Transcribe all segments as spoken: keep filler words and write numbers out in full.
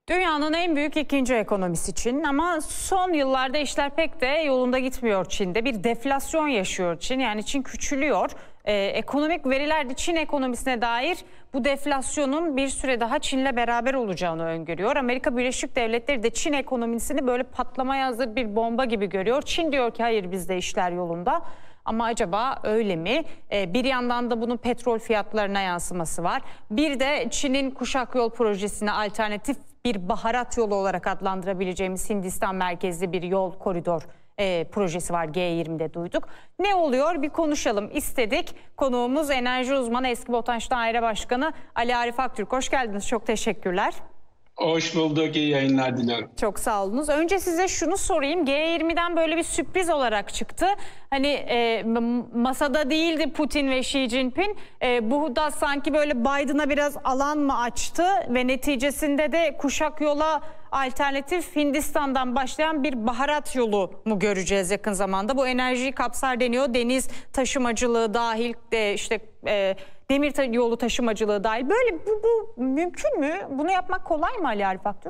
Dünyanın en büyük ikinci ekonomisi Çin ama son yıllarda işler pek de yolunda gitmiyor Çin'de. Bir deflasyon yaşıyor Çin, yani Çin küçülüyor. Ee, ekonomik veriler de Çin ekonomisine dair bu deflasyonun bir süre daha Çin'le beraber olacağını öngörüyor. Amerika Birleşik Devletleri de Çin ekonomisini böyle patlamaya hazır bir bomba gibi görüyor. Çin diyor ki hayır, bizde işler yolunda. Ama acaba öyle mi? Ee, bir yandan da bunun petrol fiyatlarına yansıması var. Bir de Çin'in Kuşak Yol projesine alternatif bir baharat yolu olarak adlandırabileceğimiz Hindistan merkezli bir yol koridor e, projesi var. G yirmide duyduk. Ne oluyor? Bir konuşalım istedik. Konuğumuz enerji uzmanı, eski BOTAŞ Daire Başkanı Ali Arif Aktürk. Hoş geldiniz. Çok teşekkürler. Hoş bulduk. İyi yayınlar diliyorum. Çok sağ olunuz. Önce size şunu sorayım. G yirmiden böyle bir sürpriz olarak çıktı. Hani e, masada değildi Putin ve Xi Jinping. E, bu da sanki böyle Biden'a biraz alan mı açtı ve neticesinde de Kuşak Yola alternatif Hindistan'dan başlayan bir baharat yolu mu göreceğiz yakın zamanda? Bu enerjiyi kapsar deniyor. Deniz taşımacılığı dahil, de işte e, demir ta yolu taşımacılığı dahil. Böyle bu, bu mümkün mü? Bunu yapmak kolay mı Ali Arif Aktürk?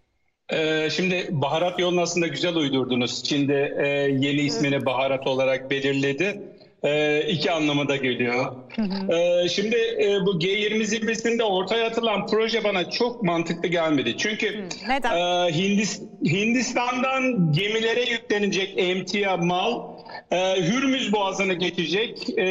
Ee, şimdi baharat yolunu aslında güzel uydurdunuz. Çin'de e, yeni ismini evet. baharat olarak belirledi. E, iki anlamı da geliyor. Hı hı. E, şimdi e, bu G yirmi zirvesinde ortaya atılan proje bana çok mantıklı gelmedi. Çünkü hı, neden? E, Hindist Hindistan'dan gemilere yüklenecek emtia mal e, Hürmüz Boğazı'nı geçecek. E,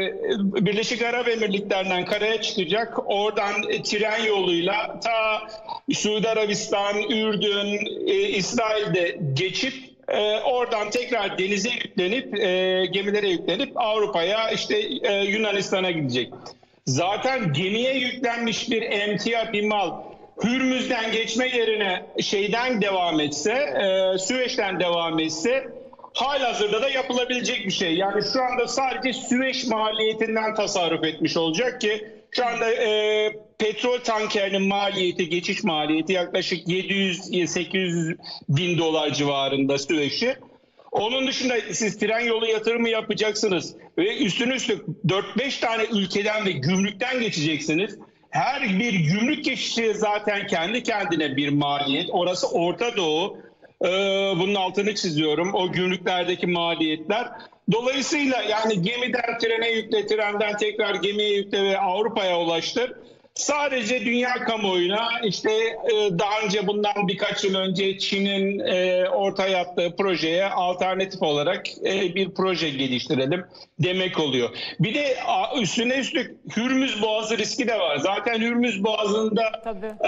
Birleşik Arap Emirlikleri'nden karaya çıkacak. Oradan e, tren yoluyla ta Suudi Arabistan, Ürdün, e, İsrail'de geçip Ee, oradan tekrar denize yüklenip, e, gemilere yüklenip Avrupa'ya, işte e, Yunanistan'a gidecek. Zaten gemiye yüklenmiş bir emtia, bir mal Hürmüz'den geçme yerine şeyden devam etse, e, Süveyş'ten devam etse halihazırda da yapılabilecek bir şey. Yani şu anda sadece Süveyş maliyetinden tasarruf etmiş olacak ki şu anda e, petrol tankerinin maliyeti, geçiş maliyeti yaklaşık yedi yüz sekiz yüz bin dolar civarında Süveyş'i. Onun dışında siz tren yolu yatırımı yapacaksınız ve üstüne üstlük dört beş tane ülkeden ve gümrükten geçeceksiniz. Her bir gümrük geçişi zaten kendi kendine bir maliyet. Orası Orta Doğu. Ee, bunun altını çiziyorum. O gümrüklerdeki maliyetler. Dolayısıyla yani gemiden trene yükle, trenden tekrar gemiye yükle ve Avrupa'ya ulaştır. Sadece dünya kamuoyuna işte daha önce bundan birkaç yıl önce Çin'in ortaya attığı projeye alternatif olarak bir proje geliştirelim demek oluyor. Bir de üstüne üstlük Hürmüz Boğazı riski de var. Zaten Hürmüz Boğazı'nda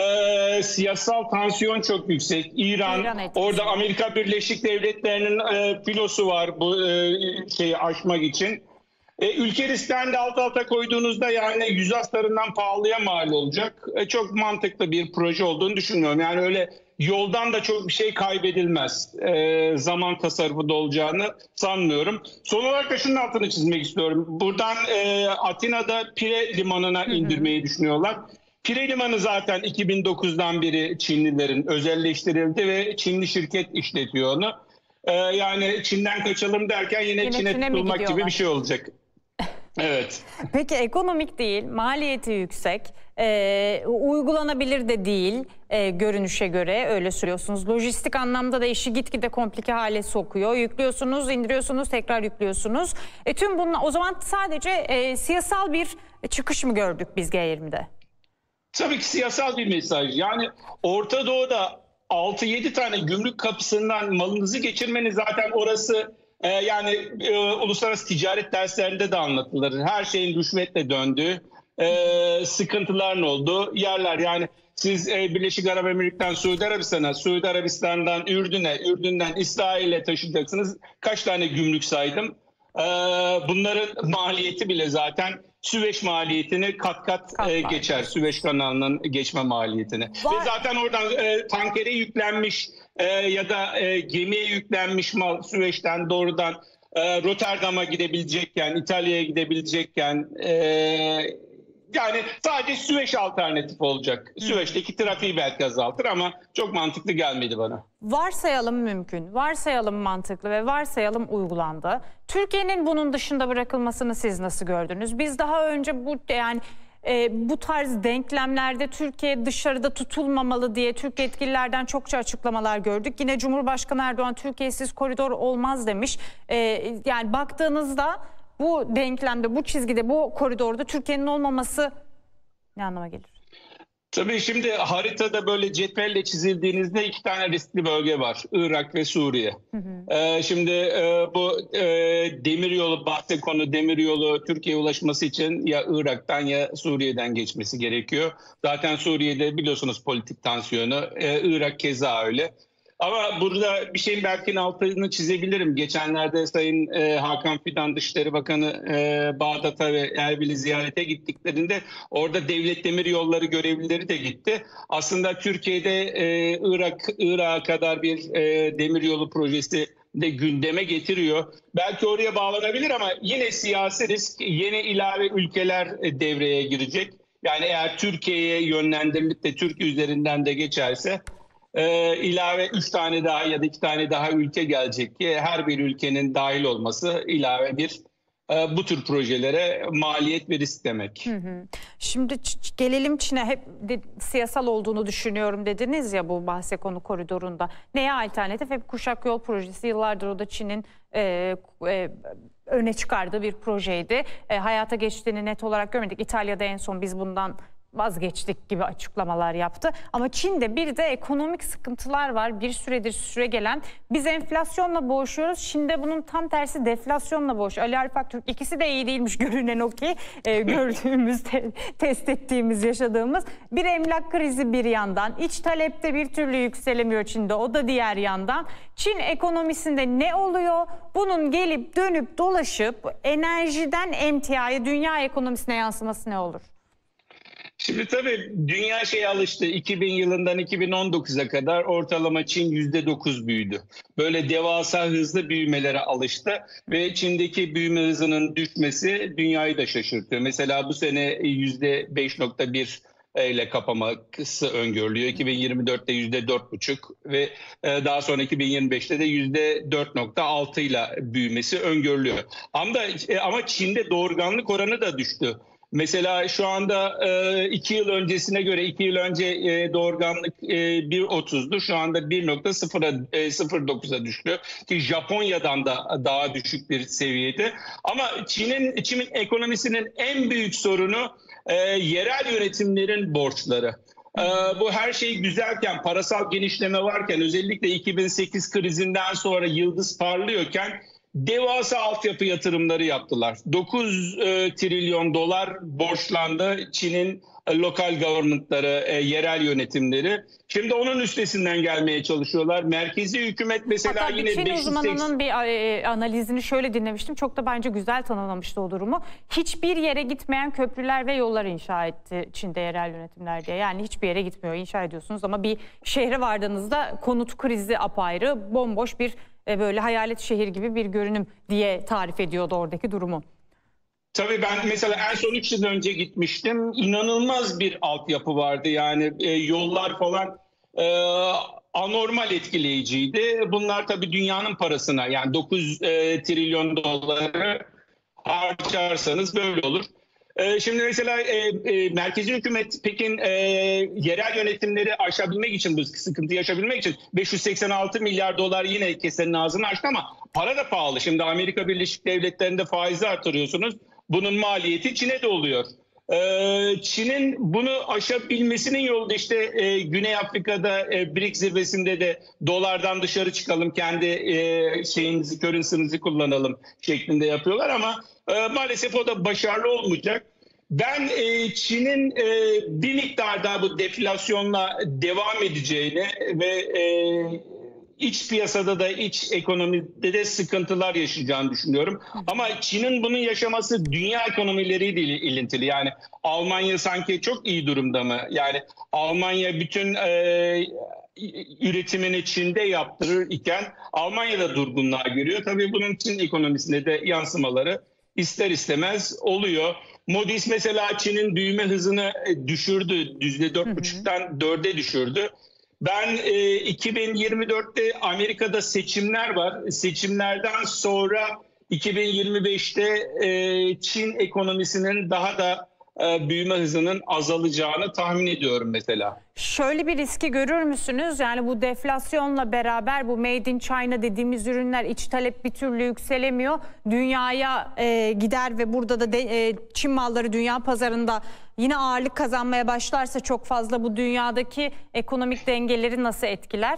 e, siyasal tansiyon çok yüksek. İran, İran orada Amerika Birleşik Devletleri'nin e, filosu var bu e, şeyi aşmak için. E, ülke risklerini de alt alta koyduğunuzda yani yüz aslarından pahalıya mal olacak. E, çok mantıklı bir proje olduğunu düşünmüyorum. Yani öyle yoldan da çok bir şey kaybedilmez. E, zaman tasarrufu da olacağını sanmıyorum. Son olarak da şunun altını çizmek istiyorum. Buradan e, Atina'da Pire Limanı'na indirmeyi düşünüyorlar. Pire Limanı zaten iki bin dokuzdan beri Çinlilerin özelleştirildi ve Çinli şirket işletiyor onu. E, yani Çin'den kaçalım derken yine, yine Çin'e tutulmak gibi bir şey olacak. Evet. Peki ekonomik değil, maliyeti yüksek, e, uygulanabilir de değil e, görünüşe göre, öyle söylüyorsunuz. Lojistik anlamda da işi gitgide komplike hale sokuyor. Yüklüyorsunuz, indiriyorsunuz, tekrar yüklüyorsunuz. E, tüm bunlar o zaman sadece e, siyasal bir çıkış mı gördük biz G yirmide? Tabii ki siyasal bir mesaj. Yani Orta Doğu'da altı yedi tane gümrük kapısından malınızı geçirmeniz zaten orası... Ee, yani e, uluslararası ticaret derslerinde de anlatılır. Her şeyin rüşvetle döndüğü, e, sıkıntıların olduğu yerler. Yani siz e, Birleşik Arap Emirlikleri'nden Suudi Arabistan'a, Suudi Arabistan'dan Ürdün'e, Ürdün'den İsrail'e taşıyacaksınız. Kaç tane gümrük saydım? E, bunların maliyeti bile zaten Süveyş maliyetini kat kat, kat e, geçer. Süveyş kanalının geçme maliyetini. Var. Ve zaten oradan e, tankere yüklenmiş e, ya da e, gemiye yüklenmiş mal Süveyş'ten doğrudan e, Rotterdam'a gidebilecekken, İtalya'ya gidebilecekken e, yani sadece Süveyş alternatif olacak. Hmm. Süveyş'teki trafiği belki azaltır ama çok mantıklı gelmedi bana. Varsayalım mümkün, varsayalım mantıklı ve varsayalım uygulandı. Türkiye'nin bunun dışında bırakılmasını siz nasıl gördünüz? Biz daha önce bu yani e, bu tarz denklemlerde Türkiye dışarıda tutulmamalı diye Türk yetkililerden çokça açıklamalar gördük. Yine Cumhurbaşkanı Erdoğan Türkiye'siz koridor olmaz demiş. E, yani baktığınızda bu denklemde, bu çizgide, bu koridorda Türkiye'nin olmaması ne anlama gelir? Tabii şimdi haritada böyle cetvelle çizildiğinizde iki tane riskli bölge var. Irak ve Suriye. Hı hı. Ee, şimdi e, bu e, demiryolu, bahse konu demiryolu Türkiye'ye ulaşması için ya Irak'tan ya Suriye'den geçmesi gerekiyor. Zaten Suriye'de biliyorsunuz politik tansiyonu. Ee, Irak keza öyle. Ama burada bir şeyin belki altını çizebilirim. Geçenlerde Sayın e, Hakan Fidan Dışişleri Bakanı e, Bağdat'a ve Erbil'i ziyarete gittiklerinde orada Devlet Demiryolları görevlileri de gitti. Aslında Türkiye'de e, Irak Irak'a kadar bir e, demiryolu projesi de gündeme getiriyor. Belki oraya bağlanabilir ama yine siyasi risk, yeni ilave ülkeler e, devreye girecek. Yani eğer Türkiye'ye yönlendirilip de Türkiye üzerinden de geçerse Ee, ilave üç tane daha ya da iki tane daha ülke gelecek ki her bir ülkenin dahil olması ilave bir e, bu tür projelere maliyet ve risk demek. Hı hı. Şimdi gelelim Çin'e. Hep de, siyasal olduğunu düşünüyorum dediniz ya bu bahse konu koridorunda. Neye alternatif? Hep Kuşak Yol projesi, yıllardır o da Çin'in e, e, öne çıkardığı bir projeydi. E, hayata geçtiğini net olarak görmedik. İtalya'da en son biz bundan vazgeçtik gibi açıklamalar yaptı. Ama Çin'de bir de ekonomik sıkıntılar var. Bir süredir süre gelen. Biz enflasyonla boğuşuyoruz. Çin'de bunun tam tersi deflasyonla boğuşuyor. Ali Arif Aktürk, ikisi de iyi değilmiş görünen o ki. E, gördüğümüz, te, test ettiğimiz, yaşadığımız. Bir emlak krizi bir yandan. İç talepte bir türlü yükselemiyor Çin'de. O da diğer yandan. Çin ekonomisinde ne oluyor? Bunun gelip dönüp dolaşıp enerjiden emtiaya, dünya ekonomisine yansıması ne olur? Şimdi tabii dünya şeye alıştı. iki bin yılından iki bin on dokuza kadar ortalama Çin yüzde dokuz büyüdü. Böyle devasa hızlı büyümelere alıştı ve Çin'deki büyüme hızının düşmesi dünyayı da şaşırtıyor. Mesela bu sene yüzde beş nokta bir ile kapaması öngörülüyor. iki bin yirmi dörtte yüzde dört buçuk ve daha sonra iki bin yirmi beşte de yüzde dört nokta altı ile büyümesi öngörülüyor. Ama, ama Çin'de doğurganlık oranı da düştü. Mesela şu anda e, iki yıl öncesine göre iki yıl önce e, doğurganlık e, bir nokta otuzdu. Şu anda bir nokta sıfır dokuza düştü. Ki Japonya'dan da daha düşük bir seviyede. Ama Çin'in Çin'in ekonomisinin en büyük sorunu e, yerel yönetimlerin borçları. Ee, bu her şey güzelken, parasal genişleme varken, özellikle iki bin sekiz krizinden sonra yıldız parlıyorken devasa altyapı yatırımları yaptılar. dokuz e, trilyon dolar borçlandı Çin'in e, lokal government'ları, e, yerel yönetimleri. Şimdi onun üstesinden gelmeye çalışıyorlar. Merkezi hükümet mesela hatta yine Çin beş yüz seksen... uzmanının bir e, analizini şöyle dinlemiştim. Çok da bence güzel tanımlamıştı o durumu. Hiçbir yere gitmeyen köprüler ve yollar inşa etti Çin'de yerel yönetimler diye. Yani hiçbir yere gitmiyor, inşa ediyorsunuz ama bir şehre vardığınızda konut krizi apayrı, bomboş bir böyle hayalet şehir gibi bir görünüm diye tarif ediyordu oradaki durumu. Tabii ben mesela en son üç yıl önce gitmiştim. İnanılmaz bir altyapı vardı. Yani e, yollar falan e, anormal etkileyiciydi. Bunlar tabii dünyanın parasına, yani dokuz e, trilyon doları harcarsanız böyle olur. Şimdi mesela e, e, merkezi hükümet Pekin e, yerel yönetimleri aşabilmek için, bu sıkıntıyı aşabilmek için beş yüz seksen altı milyar dolar yine kesenin ağzını açtı ama para da pahalı. Şimdi Amerika Birleşik Devletleri'nde faizi artırıyorsunuz. Bunun maliyeti Çin'e de oluyor. E, Çin'in bunu aşabilmesinin yolu da işte e, Güney Afrika'da e, B R I C S zirvesinde de dolardan dışarı çıkalım, kendi e, şeyinizi, currency'nizi kullanalım şeklinde yapıyorlar ama e, maalesef o da başarılı olmayacak. Ben e, Çin'in e, bir miktar daha bu deflasyonla devam edeceğini ve e, iç piyasada da iç ekonomide de sıkıntılar yaşayacağını düşünüyorum. Ama Çin'in bunu yaşaması dünya ekonomileriyle ilintili. Yani Almanya sanki çok iyi durumda mı? Yani Almanya bütün e, üretimini Çin'de yaptırır iken Almanya'da durgunluğa görüyor. Tabii bunun Çin ekonomisine de yansımaları ister istemez oluyor. Moody's mesela Çin'in büyüme hızını düşürdü. yüzde dört buçuktan dörde düşürdü. Ben e, iki bin yirmi dörtte Amerika'da seçimler var. Seçimlerden sonra iki bin yirmi beşte e, Çin ekonomisinin daha da e, büyüme hızının azalacağını tahmin ediyorum mesela. Şöyle bir riski görür müsünüz? Yani bu deflasyonla beraber bu Made in China dediğimiz ürünler, iç talep bir türlü yükselemiyor. Dünyaya e, gider ve burada da de, e, Çin malları dünya pazarında yine ağırlık kazanmaya başlarsa çok fazla bu dünyadaki ekonomik dengeleri nasıl etkiler?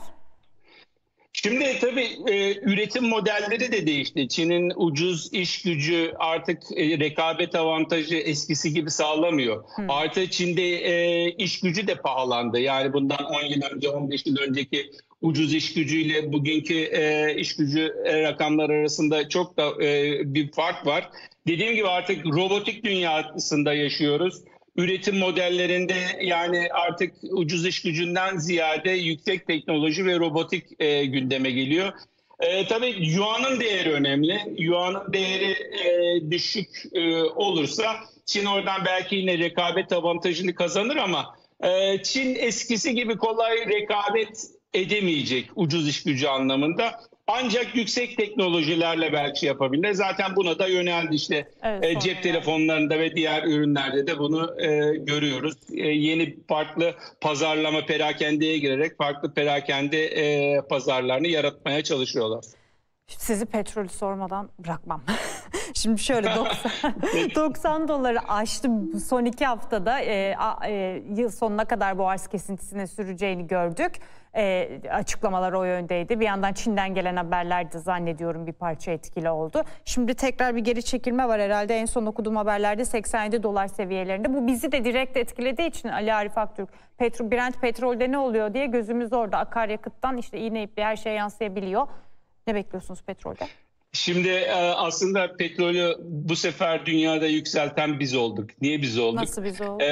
Şimdi tabii e, üretim modelleri de değişti. Çin'in ucuz iş gücü artık e, rekabet avantajı eskisi gibi sağlamıyor. Hmm. Artı Çin'de e, iş gücü de pahalandı. Yani bundan on yıl önce, on beş yıl önceki ucuz iş gücüyle bugünkü e, iş gücü e, rakamlar arasında çok da e, bir fark var. Dediğim gibi artık robotik dünyasında yaşıyoruz. Üretim modellerinde yani artık ucuz iş gücünden ziyade yüksek teknoloji ve robotik e, gündeme geliyor. E, tabii Yuan'ın değeri önemli. Yuan'ın değeri e, düşük e, olursa Çin oradan belki yine rekabet avantajını kazanır ama e, Çin eskisi gibi kolay rekabet edemeyecek ucuz iş gücü anlamında. Ancak yüksek teknolojilerle belki yapabilir. Zaten buna da yöneldi işte evet, e, cep telefonlarında ve diğer ürünlerde de bunu e, görüyoruz. E, yeni farklı pazarlama perakendeye girerek farklı perakende e, pazarlarını yaratmaya çalışıyorlar. Sizi petrolü sormadan bırakmam. Şimdi şöyle doksan, doksan doları aştı son iki haftada e, a, e, yıl sonuna kadar bu arz kesintisine süreceğini gördük. E, açıklamalar o yöndeydi. Bir yandan Çin'den gelen haberler de zannediyorum bir parça etkili oldu. Şimdi tekrar bir geri çekilme var herhalde. En son okuduğum haberlerde seksen yedi dolar seviyelerinde. Bu bizi de direkt etkilediği için Ali Arif Aktürk, Petro, Brent petrolde ne oluyor diye gözümüz orada. Akaryakıttan işte iğne iple her şeye yansıyabiliyor. Ne bekliyorsunuz petrolde? Şimdi aslında petrolü bu sefer dünyada yükselten biz olduk. Niye biz olduk? Nasıl biz olduk?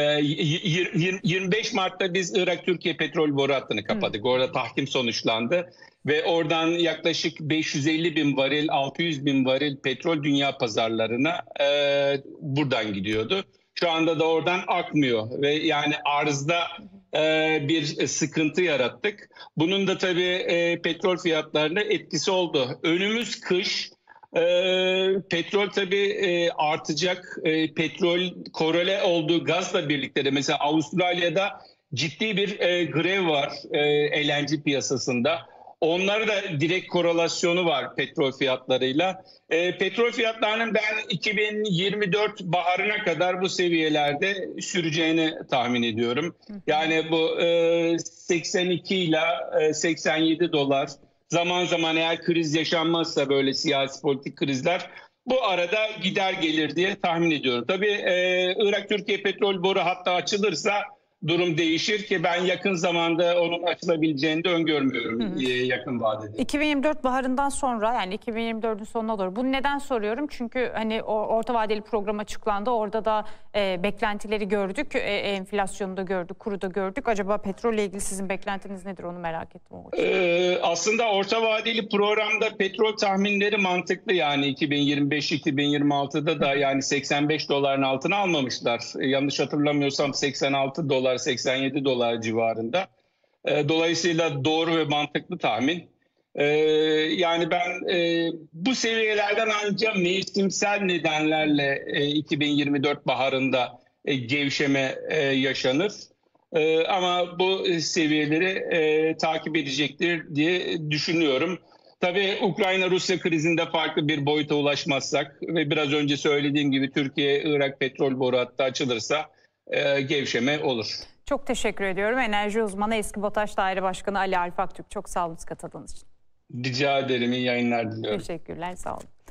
yirmi beş Mart'ta biz Irak-Türkiye petrol boru hattını kapadık. Hı. Orada tahkim sonuçlandı. Ve oradan yaklaşık beş yüz elli bin varil, altı yüz bin varil petrol dünya pazarlarına e, buradan gidiyordu. Şu anda da oradan akmıyor ve yani arzda e, bir sıkıntı yarattık. Bunun da tabii e, petrol fiyatlarına etkisi oldu. Önümüz kış, e, petrol tabii e, artacak. E, petrol korele olduğu gazla birlikte de mesela Avustralya'da ciddi bir e, grev var e, L N G piyasasında. Onların da direkt korelasyonu var petrol fiyatlarıyla. E, petrol fiyatlarının ben iki bin yirmi dört baharına kadar bu seviyelerde süreceğini tahmin ediyorum. Yani bu e, seksen iki ile seksen yedi dolar, zaman zaman eğer kriz yaşanmazsa böyle siyasi politik krizler bu arada gider gelir diye tahmin ediyorum. Tabii e, Irak-Türkiye petrol boru hattı açılırsa durum değişir ki ben yakın zamanda onun açılabileceğini de öngörmüyorum hı hı. yakın vadede. iki bin yirmi dört baharından sonra yani iki bin yirmi dördün sonuna doğru. Bunu neden soruyorum? Çünkü hani o orta vadeli program açıklandı. Orada da e, beklentileri gördük. E, enflasyonu da gördük, kuru da gördük. Acaba petrolle ilgili sizin beklentiniz nedir? Onu merak ettim. Ee, aslında orta vadeli programda petrol tahminleri mantıklı yani iki bin yirmi beş iki bin yirmi altıda da yani seksen beş doların altına almamışlar. Ee, yanlış hatırlamıyorsam seksen altı dolar seksen yedi dolar civarında. Dolayısıyla doğru ve mantıklı tahmin. Yani ben bu seviyelerden ancak mevsimsel nedenlerle iki bin yirmi dört baharında gevşeme yaşanır. Ama bu seviyeleri takip edecektir diye düşünüyorum. Tabii Ukrayna-Rusya krizinde farklı bir boyuta ulaşmazsak ve biraz önce söylediğim gibi Türkiye-Irak petrol boru hattı açılırsa gevşeme olur. Çok teşekkür ediyorum. Enerji uzmanı eski BOTAŞ Daire Başkanı Ali Arif Aktürk. Çok sağ olun katıldığınız için. Rica ederim. İyi yayınlar diliyorum. Teşekkürler. Sağ olun.